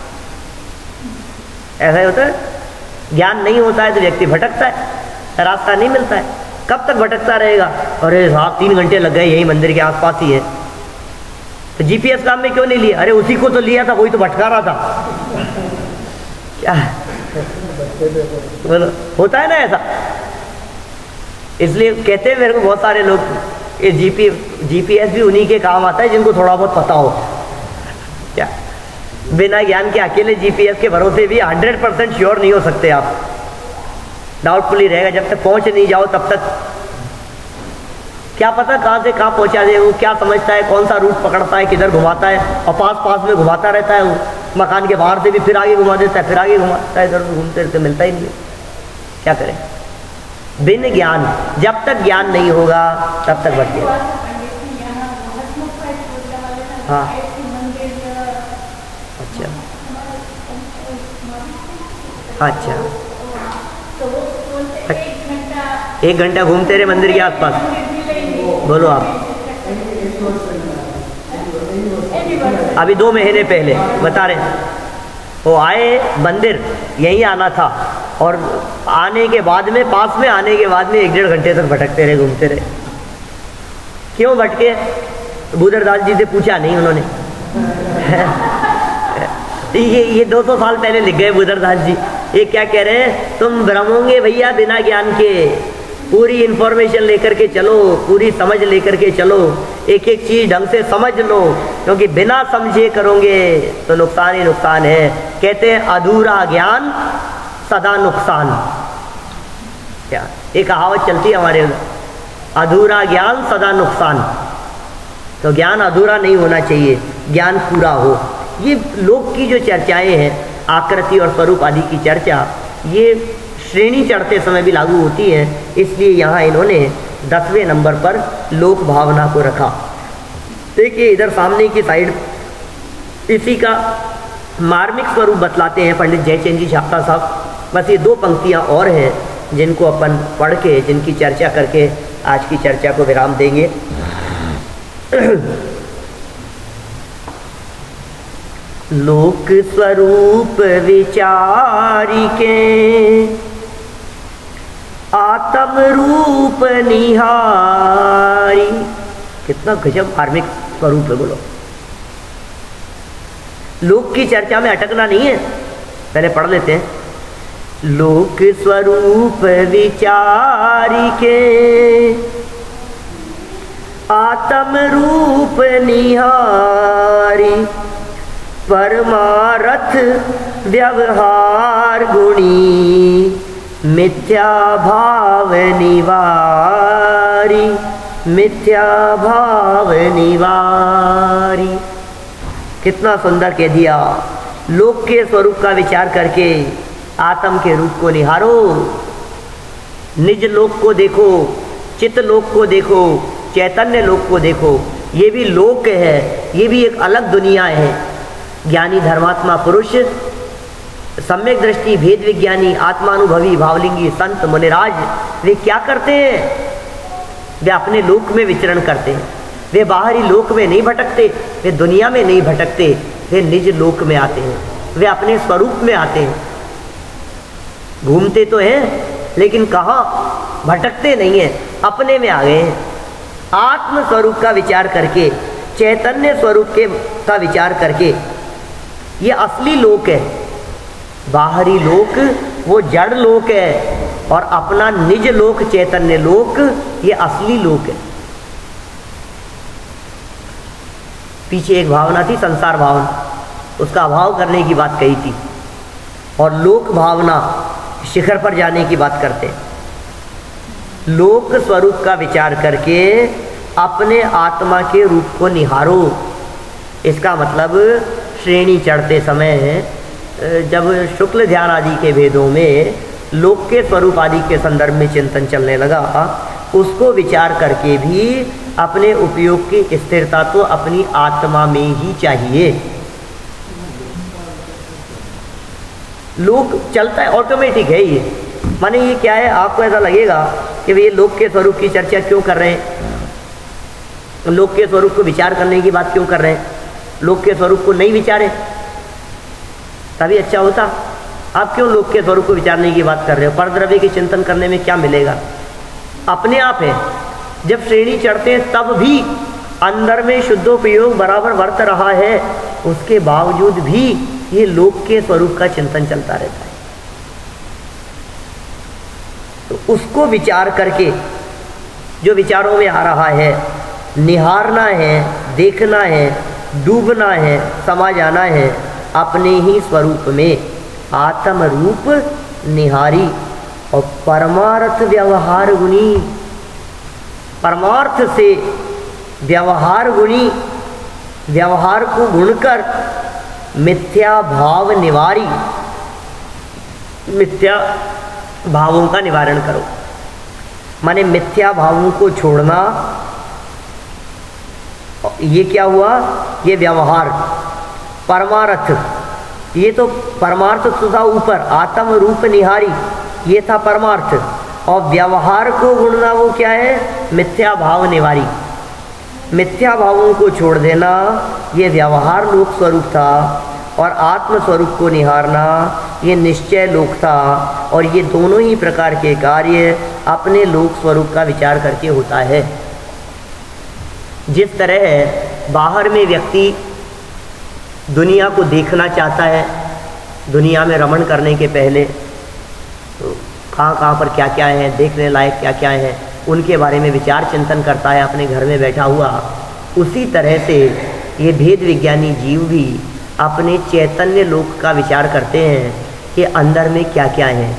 ऐसा ही होता है, ज्ञान नहीं होता है तो व्यक्ति भटकता है, रास्ता नहीं मिलता है। कब तक भटकता रहेगा? अरे साहब 3 घंटे लग गए, यही मंदिर के आसपास ही है, तो जीपीएस काम में क्यों नहीं लिया? अरे उसी को तो लिया था, वही तो भटका रहा था। क्या बोलो, होता है ना ऐसा। इसलिए कहते हैं मेरे को बहुत सारे लोग, ये जीपीएस भी उन्हीं के काम आता है जिनको थोड़ा बहुत पता हो। क्या बिना ज्ञान के अकेले जीपीएस के भरोसे भी 100% श्योर नहीं हो सकते आप, डाउटफुल ही रहेगा। जब तक पहुंच नहीं जाओ तब तक क्या पता कहाँ से कहाँ पहुंचा दे वो, क्या समझता है, कौन सा रूट पकड़ता है, किधर घुमाता है, और पास में घुमाता रहता है वो। मकान के बाहर से भी फिर आगे घुमा देता है, फिर आगे घुमाता है, इधर घूमते रहते, मिलता ही नहीं है। क्या करें? बिन ज्ञान, जब तक ज्ञान नहीं होगा तब तक भटकेगा। हाँ अच्छा अच्छा, 1 घंटा घूमते रहे मंदिर के आसपास। बोलो आप, अभी 2 महीने पहले बता रहे वो आए मंदिर, यहीं आना था, और आने के बाद में, पास में आने के बाद में 1-1.5 घंटे तक भटकते रहे, घूमते रहे। क्यों भटके? बुदरदास जी से पूछा नहीं उन्होंने। ये 200 साल पहले लिख गए बुदरदास जी। ये क्या कह रहे हैं? तुम भ्रमोगे भैया बिना ज्ञान के, पूरी इंफॉर्मेशन लेकर के चलो, पूरी समझ लेकर के चलो, एक एक चीज ढंग से समझ लो, क्योंकि बिना समझे करोगे तो नुकसान ही नुकसान है। कहते हैं अधूरा ज्ञान सदा नुकसान। क्या एक कहावत चलती है हमारे उधर, अधूरा ज्ञान सदा नुकसान। तो ज्ञान अधूरा नहीं होना चाहिए, ज्ञान पूरा हो। ये लोक की जो चर्चाएं हैं, आकृति और स्वरूप आदि की चर्चा, ये श्रेणी चढ़ते समय भी लागू होती है, इसलिए यहाँ इन्होंने 10वें नंबर पर लोक भावना को रखा। देखिए इधर सामने की साइड इसी का मार्मिक स्वरूप बतलाते हैं पंडित जयचंद जी शाक्ता साहब। बस ये 2 पंक्तियाँ और हैं जिनको अपन पढ़ के, जिनकी चर्चा करके आज की चर्चा को विराम देंगे। लोक स्वरूप विचारी के आत्म रूप निहारी। कितना गजब मार्मिक स्वरूप है, बोलो। लोक की चर्चा में अटकना नहीं है, पहले पढ़ लेते हैं। लोक स्वरूप विचारी के आत्म रूप निहारी, परमारथ व्यवहार गुणी, मिथ्या भाव निवारी, मिथ्या भाव निवारी। कितना सुंदर कह दिया। लोक के स्वरूप का विचार करके आत्म के रूप को निहारो, निज लोक को देखो, चित्त लोक को देखो, चैतन्य लोक को देखो। ये भी लोक है, ये भी एक अलग दुनिया है। ज्ञानी धर्मात्मा पुरुष, सम्यक दृष्टि भेद विज्ञानी, आत्मानुभवी भावलिंगी संत मुनिराज, वे क्या करते हैं? वे अपने लोक में विचरण करते हैं। वे बाहरी लोक में नहीं भटकते, वे दुनिया में नहीं भटकते, वे निज लोक में आते हैं, वे अपने स्वरूप में आते हैं। घूमते तो हैं लेकिन कहाँ, भटकते नहीं हैं, अपने में आ गए हैं। आत्म स्वरूप का विचार करके, चैतन्य स्वरूप का विचार करके, ये असली लोक है। बाहरी लोक वो जड़ लोक है, और अपना निज लोक चैतन्य लोक ये असली लोक है। पीछे एक भावना थी संसार भावना, उसका अभाव करने की बात कही थी, और लोक भावना शिखर पर जाने की बात करते हैं। लोक स्वरूप का विचार करके अपने आत्मा के रूप को निहारो। इसका मतलब श्रेणी चढ़ते समय जब शुक्ल ध्यान आदि के भेदों में लोक के स्वरूप आदि के संदर्भ में चिंतन चलने लगा, उसको विचार करके भी अपने उपयोग की स्थिरता तो अपनी आत्मा में ही चाहिए। लोक चलता है, ऑटोमेटिक है ये। माने ये क्या है, आपको ऐसा लगेगा कि ये लोक के स्वरूप की चर्चा क्यों कर रहे हैं, लोक के स्वरूप को विचार करने की बात क्यों कर रहे हैं, लोक के स्वरूप को नहीं विचारे तभी अच्छा होता। आप क्यों लोक के स्वरूप को विचारने की बात कर रहे हो? परद्रव्य के चिंतन करने में क्या मिलेगा? अपने आप है। जब श्रेणी चढ़ते हैं तब भी अंदर में शुद्धोपयोग बराबर वर्त रहा है, उसके बावजूद भी ये लोक के स्वरूप का चिंतन चलता रहता है। तो उसको विचार करके जो विचारों में आ रहा है, निहारना है, देखना है, डूबना है, समा जाना है अपने ही स्वरूप में। आत्म रूप निहारी और परमार्थ व्यवहार गुणी, परमार्थ से व्यवहार गुणी, व्यवहार को गुणकर मिथ्या भाव निवारी, मिथ्या भावों का निवारण करो। माने मिथ्या भावों को छोड़ना। ये क्या हुआ ये व्यवहार। परमार्थ, ये तो परमार्थ तो था ऊपर, आत्म रूप निहारी, ये था परमार्थ। और व्यवहार को गुणना वो क्या है? मिथ्या भाव निवारी। मिथ्या भावों को छोड़ देना ये व्यवहार लोक स्वरूप था, और आत्म स्वरूप को निहारना ये निश्चय लोक था। और ये दोनों ही प्रकार के कार्य अपने लोक स्वरूप का विचार करके होता है। जिस तरह बाहर में व्यक्ति दुनिया को देखना चाहता है, दुनिया में रमण करने के पहले तो कहाँ पर क्या क्या है, देखने लायक क्या क्या है, उनके बारे में विचार चिंतन करता है अपने घर में बैठा हुआ। उसी तरह से ये भेद विज्ञानी जीव भी अपने चैतन्य लोक का विचार करते हैं कि अंदर में क्या क्या है।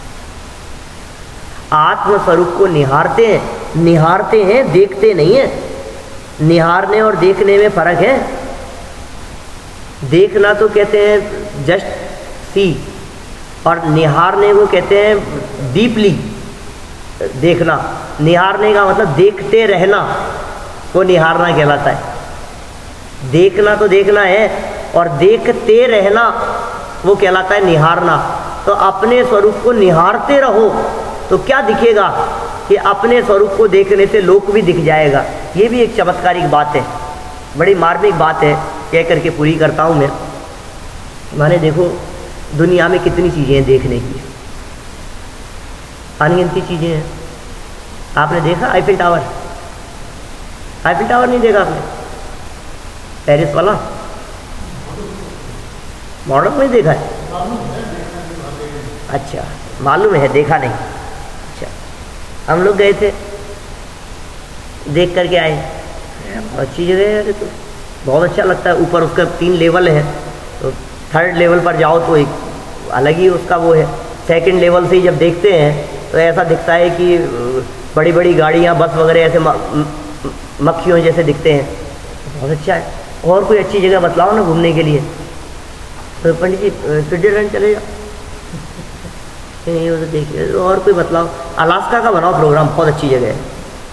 आत्म स्वरूप को निहारते हैं, देखते नहीं है। निहारने और देखने में फर्क है। देखना तो कहते हैं जस्ट सी, और निहारने को कहते हैं डीपली देखना। निहारने का मतलब देखते रहना, वो निहारना कहलाता है। देखना तो देखना है, और देखते रहना वो कहलाता है निहारना। तो अपने स्वरूप को निहारते रहो तो क्या दिखेगा कि अपने स्वरूप को देखने से लोक भी दिख जाएगा। ये भी एक चमत्कारिक बात है, बड़ी मार्मिक बात है, कह करके पूरी करता हूँ मैं। माने देखो दुनिया में कितनी चीज़ें हैं देखने की, अनगिनती चीज़ें हैं। आपने देखा आईफिल टावर? आईफिल टावर नहीं देखा आपने? पेरिस वाला मॉडल नहीं देखा है? अच्छा, मालूम है, देखा नहीं। अच्छा, हम लोग गए थे, देख करके आए। अच्छी जगह है तो बहुत अच्छा लगता है। ऊपर उसका 3 लेवल है, तो 3rd लेवल पर जाओ तो एक अलग ही उसका वो है। 2nd लेवल से ही जब देखते हैं तो ऐसा दिखता है कि बड़ी बड़ी गाड़ियाँ, बस वगैरह ऐसे मक्खियों जैसे दिखते हैं। बहुत अच्छा है। और कोई अच्छी जगह बतलाओ ना घूमने के लिए। तो पंडित जी स्विट्जरलैंड चले जाओ, नहीं वो तो देखिए। और कोई बतलाओ। अलास्का का बनाओ प्रोग्राम, बहुत अच्छी जगह है।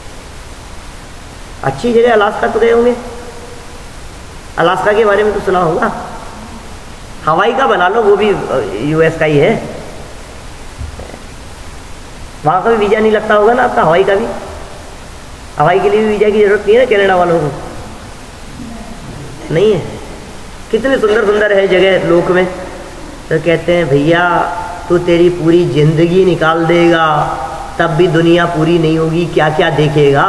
अच्छी जगह अलास्का तो गए होंगे, अलास्का के बारे में तो सुना होगा। हवाई का बना लो, वो भी यूएस का ही है। वहाँ का भी वीज़ा नहीं लगता होगा ना आपका, हवाई का भी। हवाई के लिए भी वीज़ा की ज़रूरत नहीं है ना कनाडा वालों को? नहीं है। कितने सुंदर सुंदर है जगह लोक में। तो कहते हैं भैया तू तेरी पूरी जिंदगी निकाल देगा तब भी दुनिया पूरी नहीं होगी, क्या क्या देखेगा।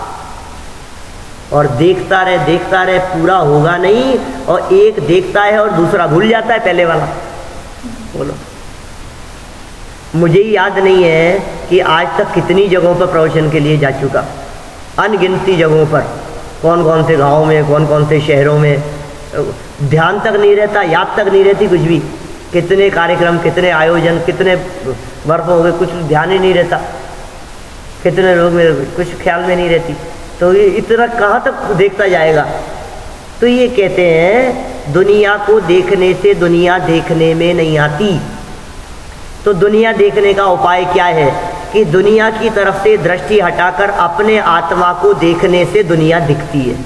और देखता रहे पूरा होगा नहीं। और एक देखता है और दूसरा भूल जाता है पहले वाला। बोलो, मुझे ही याद नहीं है कि आज तक कितनी जगहों पर प्रवचन के लिए जा चुका, अनगिनती जगहों पर, कौन कौन से गाँव में, कौन कौन से शहरों में। ध्यान तक नहीं रहता, याद तक नहीं रहती कुछ भी। कितने कार्यक्रम, कितने आयोजन, कितने वर्ष हो गए, कुछ ध्यान ही नहीं रहता। कितने लोग मेरे कुछ ख्याल में नहीं रहती। तो ये इतना कहाँ तक देखता जाएगा। तो ये कहते हैं दुनिया को देखने से दुनिया देखने में नहीं आती। तो दुनिया देखने का उपाय क्या है कि दुनिया की तरफ से दृष्टि हटाकर अपने आत्मा को देखने से दुनिया दिखती है।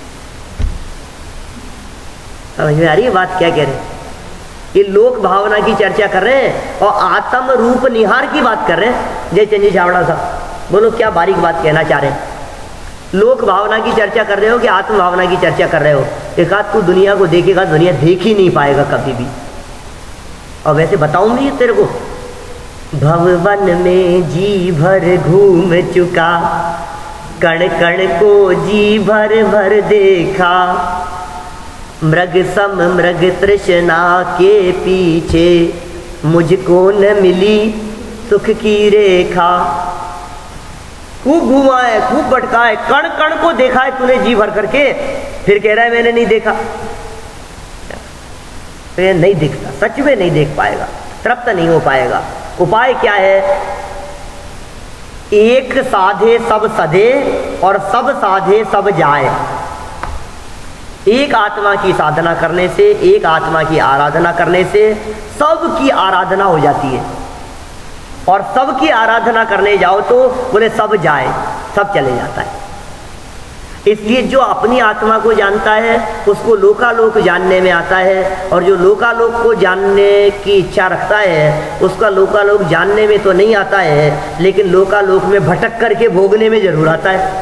समझ में आ रही है बात क्या कह रहे हैं? ये लोक भावना की चर्चा कर रहे हैं और आत्म रूप निहार की बात कर रहे हैं। जय चंद जी छाबड़ा साहब, बोलो क्या बारीक बात कहना चाह रहे हैं। लोक भावना की चर्चा कर रहे हो कि आत्म भावना की चर्चा कर रहे हो? एक आध तू दुनिया को देखेगा, दुनिया देख ही नहीं पाएगा कभी भी। और वैसे बताऊं भी तेरे को, भवन में जी भर घूम चुका, कण कण को जी भर भर देखा, मृग सम मृग तृष्णा के पीछे मुझको न मिली सुख की रेखा। खूब घूमा है, खूब भटका है, कण कण को देखा है तूने जी भर करके, फिर कह रहा है मैंने नहीं देखा। तो ये नहीं दिखता, सच में नहीं देख पाएगा, तृप्त नहीं हो पाएगा। उपाय क्या है? एक साधे सब सधे और सब साधे सब जाए। एक आत्मा की साधना करने से, एक आत्मा की आराधना करने से सबकी आराधना हो जाती है। और सबकी आराधना करने जाओ तो बोले सब जाए, सब चले जाता है। इसलिए जो अपनी आत्मा को जानता है उसको लोकालोक जानने में आता है, और जो लोकालोक को जानने की इच्छा रखता है उसका लोकालोक जानने में तो नहीं आता है, लेकिन लोकालोक में भटक करके भोगने में जरूर आता है।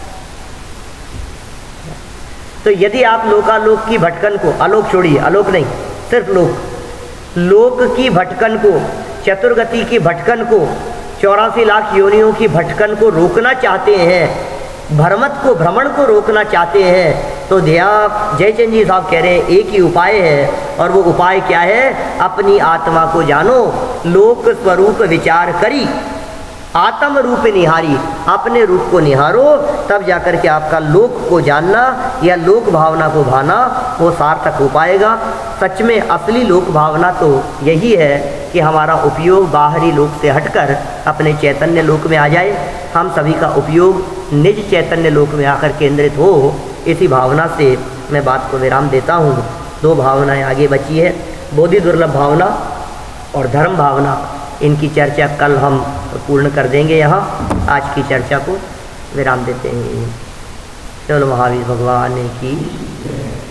तो यदि आप लोकालोक की भटकन को, आलोक छोड़िए, आलोक नहीं, सिर्फ लोक की भटकन को, चतुर्गति की भटकन को, 84 लाख योनियों की भटकन को रोकना चाहते हैं, भ्रमण को रोकना चाहते हैं, तो ध्यान जयचंद जी साहब कह रहे हैं एक ही उपाय है, और वो उपाय क्या है? अपनी आत्मा को जानो, लोक स्वरूप विचार करी, आत्म रूप निहारी, अपने रूप को निहारो, तब जाकर के आपका लोक को जानना या लोक भावना को भाना वो सार्थक हो पाएगा। सच में असली लोक भावना तो यही है कि हमारा उपयोग बाहरी लोक से हटकर अपने चैतन्य लोक में आ जाए, हम सभी का उपयोग निज चैतन्य लोक में आकर केंद्रित हो। इसी भावना से मैं बात को विराम देता हूँ। 2 भावनाएं आगे बची है, बोधि दुर्लभ भावना और धर्म भावना। इनकी चर्चा कल हम पूर्ण कर देंगे। यहाँ आज की चर्चा को विराम देते हैं। चलो महावीर भगवान की